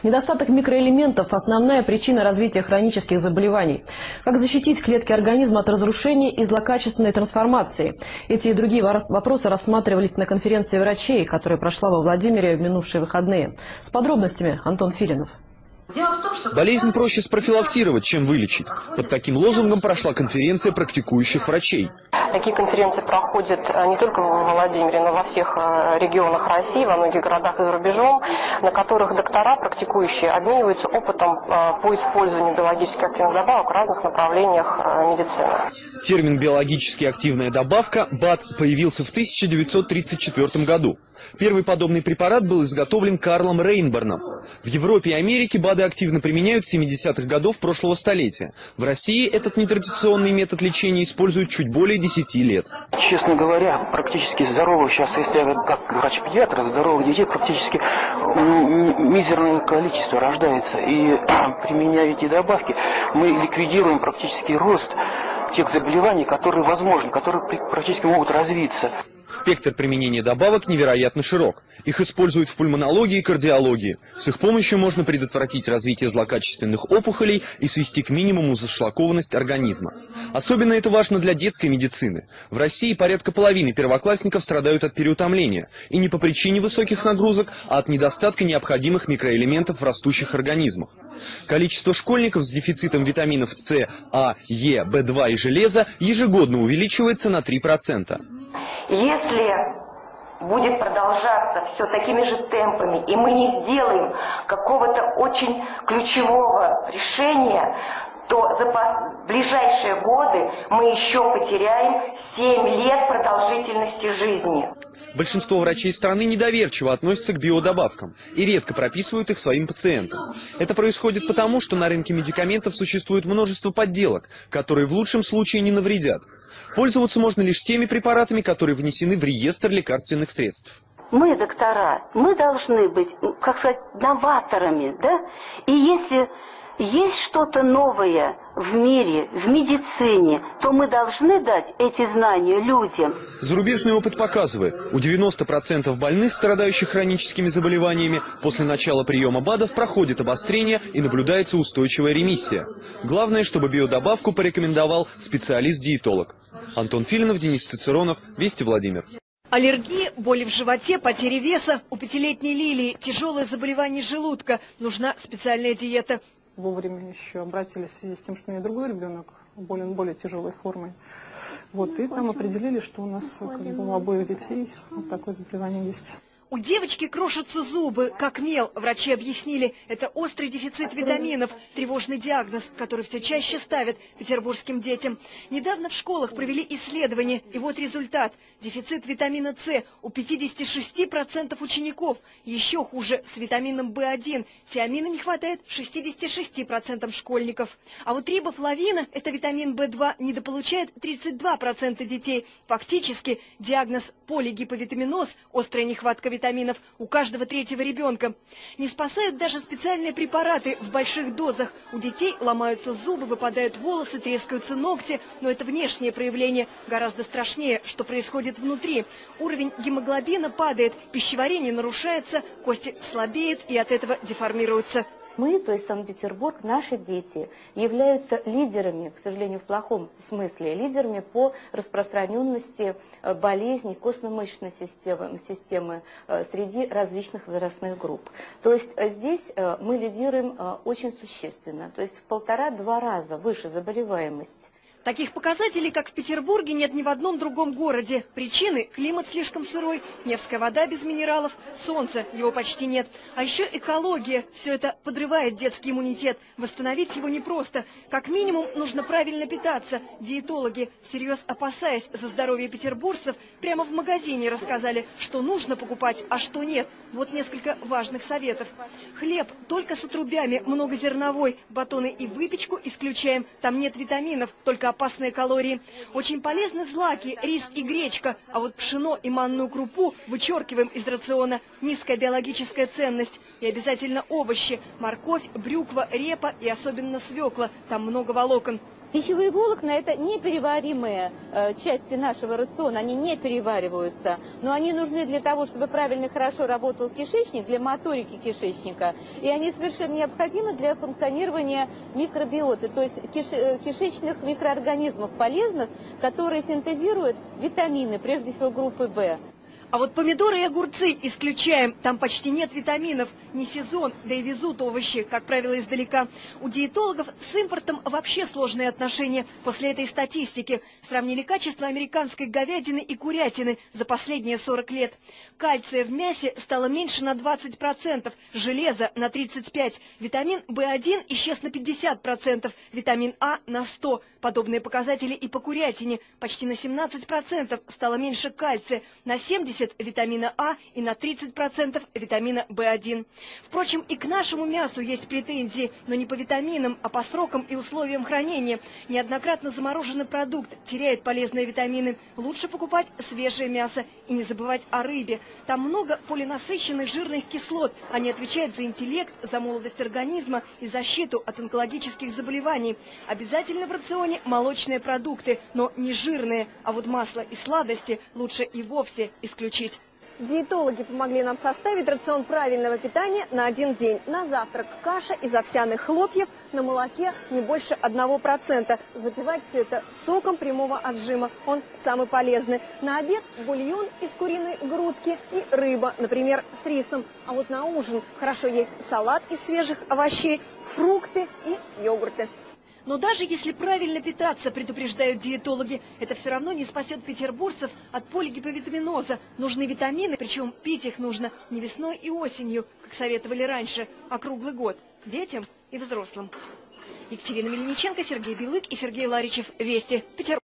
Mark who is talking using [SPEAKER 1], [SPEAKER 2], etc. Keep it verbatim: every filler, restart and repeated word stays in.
[SPEAKER 1] Недостаток микроэлементов – основная причина развития хронических заболеваний. Как защитить клетки организма от разрушения и злокачественной трансформации? Эти и другие вопросы рассматривались на конференции врачей, которая прошла во Владимире в минувшие выходные. С подробностями Антон Филинов.
[SPEAKER 2] Болезнь проще спрофилактировать, чем вылечить. Под таким лозунгом прошла конференция практикующих врачей.
[SPEAKER 3] Такие конференции проходят не только в Владимире, но во всех регионах России, во многих городах и за рубежом, на которых доктора, практикующие, обмениваются опытом по использованию биологически активных добавок в разных направлениях медицины.
[SPEAKER 2] Термин «биологически активная добавка» БАД появился в тысяча девятьсот тридцать четвёртом году. Первый подобный препарат был изготовлен Карлом Рейнборном. В Европе и Америке БАДы активно применяют с семидесятых годов прошлого столетия. В России этот нетрадиционный метод лечения используют чуть более десяти лет.
[SPEAKER 4] Честно говоря, практически здоровых, сейчас, если я как врач-педиатр, здоровых детей практически мизерное количество рождается. И применяя эти добавки, мы ликвидируем практически рост тех заболеваний, которые возможны, которые практически могут развиться.
[SPEAKER 2] Спектр применения добавок невероятно широк. Их используют в пульмонологии и кардиологии. С их помощью можно предотвратить развитие злокачественных опухолей и свести к минимуму зашлакованность организма. Особенно это важно для детской медицины. В России порядка половины первоклассников страдают от переутомления. И не по причине высоких нагрузок, а от недостатка необходимых микроэлементов в растущих организмах. Количество школьников с дефицитом витаминов С, А, Е, В два и железа ежегодно увеличивается на три процента.
[SPEAKER 5] Если будет продолжаться все такими же темпами, и мы не сделаем какого-то очень ключевого решения, то за ближайшие годы мы еще потеряем семь лет продолжительности жизни.
[SPEAKER 2] Большинство врачей страны недоверчиво относятся к биодобавкам и редко прописывают их своим пациентам. Это происходит потому, что на рынке медикаментов существует множество подделок, которые в лучшем случае не навредят. Пользоваться можно лишь теми препаратами, которые внесены в реестр лекарственных средств.
[SPEAKER 6] Мы, доктора, мы должны быть, как сказать, новаторами, да? И если есть что-то новое в мире, в медицине, то мы должны дать эти знания людям.
[SPEAKER 2] Зарубежный опыт показывает, у девяноста процентов больных, страдающих хроническими заболеваниями, после начала приема БАДов проходит обострение и наблюдается устойчивая ремиссия. Главное, чтобы биодобавку порекомендовал специалист-диетолог. Антон Филинов, Денис Цицеронов, Вести Владимир.
[SPEAKER 7] Аллергии, боли в животе, потери веса. У пятилетней Лилии тяжелое заболевание желудка. Нужна специальная диета.
[SPEAKER 8] Вовремя еще обратились в связи с тем, что у меня другой ребенок болен более тяжелой формой. Вот, и там определили, что у нас как бы, у обоих детей вот такое заболевание есть.
[SPEAKER 7] У девочки крошатся зубы, как мел. Врачи объяснили, это острый дефицит витаминов, тревожный диагноз, который все чаще ставят петербургским детям. Недавно в школах провели исследование, и вот результат. Дефицит витамина С у пятидесяти шести процентов учеников. Еще хуже с витамином В один. Тиамина не хватает шестидесяти шести процентам школьников. А вот рибофлавина, это витамин В два, недополучает тридцать два процента детей. Фактически диагноз полигиповитаминоз, острая нехватка витаминов, у каждого третьего ребенка. Не спасают даже специальные препараты в больших дозах. У детей ломаются зубы, выпадают волосы, трескаются ногти. Но это внешнее проявление. Гораздо страшнее, что происходит внутри. Уровень гемоглобина падает, пищеварение нарушается, кости слабеют и от этого деформируются.
[SPEAKER 6] Мы, то есть Санкт-Петербург, наши дети являются лидерами, к сожалению, в плохом смысле, лидерами по распространенности болезней костно-мышечной системы, системы среди различных возрастных групп. То есть здесь мы лидируем очень существенно, то есть в полтора-два раза выше заболеваемость.
[SPEAKER 7] Таких показателей, как в Петербурге, нет ни в одном другом городе. Причины – климат слишком сырой, Невская вода без минералов, солнца его почти нет. А еще экология. Все это подрывает детский иммунитет. Восстановить его непросто. Как минимум, нужно правильно питаться. Диетологи, всерьез опасаясь за здоровье петербуржцев, прямо в магазине рассказали, что нужно покупать, а что нет. Вот несколько важных советов. Хлеб только с отрубями, многозерновой. Батоны и выпечку исключаем. Там нет витаминов, только опасные калории. Очень полезны злаки, рис и гречка, а вот пшено и манную крупу вычеркиваем из рациона. Низкая биологическая ценность. И обязательно овощи, морковь, брюква, репа и особенно свекла. Там много волокон.
[SPEAKER 6] Пищевые волокна – это непереваримые э, части нашего рациона, они не перевариваются, но они нужны для того, чтобы правильно хорошо работал кишечник, для моторики кишечника, и они совершенно необходимы для функционирования микробиоты, то есть киш, э, кишечных микроорганизмов полезных, которые синтезируют витамины, прежде всего группы В.
[SPEAKER 7] А вот помидоры и огурцы исключаем. Там почти нет витаминов. Не сезон, да и везут овощи, как правило, издалека. У диетологов с импортом вообще сложные отношения. После этой статистики сравнили качество американской говядины и курятины за последние сорок лет. Кальция в мясе стало меньше на двадцать процентов, железа на тридцать пять процентов, витамин В один исчез на пятьдесят процентов, витамин А на сто процентов. Подобные показатели и по курятине. Почти на семнадцать процентов стало меньше кальция, на семьдесят процентов витамина А и на тридцать процентов витамина В один. Впрочем, и к нашему мясу есть претензии, но не по витаминам, а по срокам и условиям хранения. Неоднократно замороженный продукт теряет полезные витамины. Лучше покупать свежее мясо и не забывать о рыбе. Там много полинасыщенных жирных кислот. Они отвечают за интеллект, за молодость организма и защиту от онкологических заболеваний. Обязательно в рационе молочные продукты, но не жирные, а вот масло и сладости лучше и вовсе исключить.
[SPEAKER 9] Диетологи помогли нам составить рацион правильного питания на один день. На завтрак каша из овсяных хлопьев на молоке не больше одного процента. Запивать все это соком прямого отжима. Он самый полезный. На обед бульон из куриной грудки и рыба, например, с рисом. А вот на ужин хорошо есть салат из свежих овощей, фрукты и йогурты.
[SPEAKER 7] Но даже если правильно питаться, предупреждают диетологи, это все равно не спасет петербуржцев от полигиповитаминоза. Нужны витамины, причем пить их нужно не весной и осенью, как советовали раньше, а круглый год, детям и взрослым. Екатерина Мельниченко, Сергей Белык и Сергей Ларичев. Вести. Петербург.